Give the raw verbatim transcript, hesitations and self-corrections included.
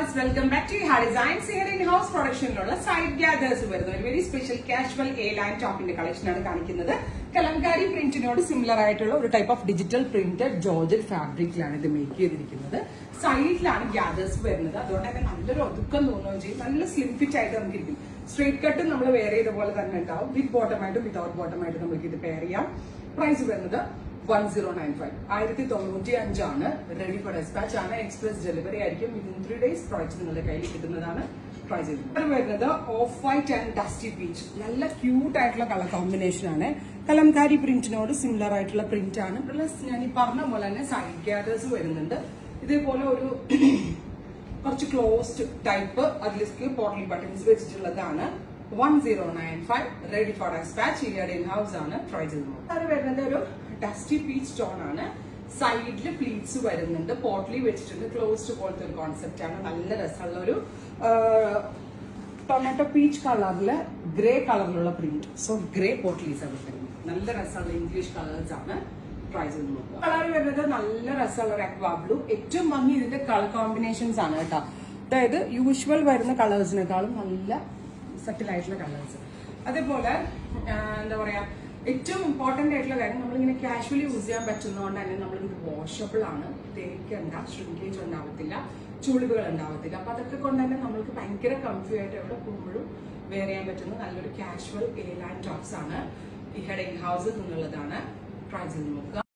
viewers, welcome back to Ihar Designs. Here in house production side gathers വരുന്ന ഒരു very special casual A line ടോപ്പിന്റെ collection ആണ് കാണിക്കുന്നത്. കലംകാരി പ്രിന്റിനോട് സിമിലർ ആയിട്ടുള്ള ഒരു type of digital printed georgette ഫാബ്രിക്കിലാണ് ഇത് മേക്ക് ചെയ്തിരിക്കുന്നത്. സൈഡിലാണ് ഗ്യാദേഴ്സ് വരുന്നത്. അതുകൊണ്ട് തന്നെ നല്ലൊരു ഒതുക്കം തോന്നുകയും ചെയ്യും. നല്ല സ്ലിം ഫിറ്റ് ആയിട്ട് നമുക്ക് ഇരിക്കും. സ്ട്രേറ്റ് കട്ടും നമ്മൾ വെയർ ചെയ്ത പോലെ തന്നെ ഉണ്ടാവും. വിത്ത് ബോട്ടം ആയിട്ടും വിതൗട്ട് ബോട്ടം ആയിട്ടും നമുക്ക് ഇത് പെയർ ചെയ്യാം. പ്രൈസ് വരുന്നത് one zero nine five. ആയിരത്തി തൊണ്ണൂറ്റി അഞ്ചാണ്. റെഡി ഫോർ ഡെസ്പാച്ച് ആണ്. എക്സ്പ്രസ് ഡെലിവറി ആയിരിക്കും. വിത്തിൻ ത്രീ ഡേയ്സ് പ്രോഡക്റ്റ് നിങ്ങളുടെ കയ്യിൽ കിട്ടുന്നതാണ്. ട്രൈ ചെയ്ത് വരുന്നത് off white and dusty peach. നല്ല ക്യൂട്ട് ആയിട്ടുള്ള കളർ കോമ്പിനേഷൻ ആണ്. കലംകാരി പ്രിന്റിനോട് സിമിലർ ആയിട്ടുള്ള പ്രിന്റ് ആണ്. പ്ലസ് ഞാൻ ഈ പറഞ്ഞ പോലെ തന്നെ സൈഡ് ഗ്യാദേഴ്സ് വരുന്നുണ്ട്. ഇതേപോലെ ഒരു കുറച്ച് ക്ലോസ്ഡ് ടൈപ്പ് അതിലേക്ക് പോർട്ടലി ബട്ടൺസ് വെച്ചിട്ടുള്ളതാണ്. one zero nine five. Ready for despatch. ഇവിടെ ഇൻ ഹൗസ് ആണ്. ട്രൈ ചെയ്ത് അത് വരുന്നത് ഒരു ഡസ്റ്റി പീച്ച് ടോൺ ആണ്. സൈഡില് പ്ലീറ്റ്സ് വരുന്നുണ്ട്. പോർട്ടലി വെച്ചിട്ടുണ്ട്. ക്ലോസ്ഡ് പോലത്തെ ഒരു കോൺസെപ്റ്റ് ആണ്. നല്ല രസമുള്ള ഒരു ടൊമാറ്റോ പീച്ച് കളറില് ഗ്രേ കളറിലുള്ള പ്രിന്റ്. സോ ഗ്രേ പോർട്ടലീസ് ആണ് വരുന്നത്. നല്ല രസമുള്ള ഇംഗ്ലീഷ് കളേഴ്സ് ആണ്. ട്രൈ ചെയ്ത് നോക്കുക. കളർ വരുന്നത് നല്ല രസമുള്ള ഒരു അക്വാ ബ്ലൂ. ഏറ്റവും ഭംഗി ഇതിന്റെ കളർ കോമ്പിനേഷൻസ് ആണ് കേട്ടോ. അതായത് യൂഷ്വൽ വരുന്ന കളേഴ്സിനേക്കാളും നല്ല സെറ്റിൽ ആയിട്ടുള്ള കളേഴ്സ്. അതേപോലെ എന്താ പറയാ, ഏറ്റവും ഇമ്പോർട്ടന്റ് ആയിട്ടുള്ള കാര്യം നമ്മളിങ്ങനെ കാഷ്വലി യൂസ് ചെയ്യാൻ പറ്റുന്നതുകൊണ്ട് തന്നെ നമ്മളിത് വാഷബിൾ ആണ്. തേക്കണ്ട, ഷ്രിങ്കേജ് ഉണ്ടാവത്തില്ല, ചുളിവുകൾ ഉണ്ടാവത്തില്ല. അപ്പൊ അതൊക്കെ കൊണ്ട് തന്നെ നമ്മൾക്ക് ഭയങ്കര കംഫി ആയിട്ട് എവിടെ പോകുമ്പോഴും വെയർ ചെയ്യാൻ പറ്റുന്ന നല്ലൊരു കാഷ്വൽ എ ലൈൻ ടോപ്സ് ആണ്. ഈ ഹെഡ് ഇൻ ഹൗസിൽ നിന്നുള്ളതാണ്. ട്രൈ ചെയ്ത് നോക്കുക.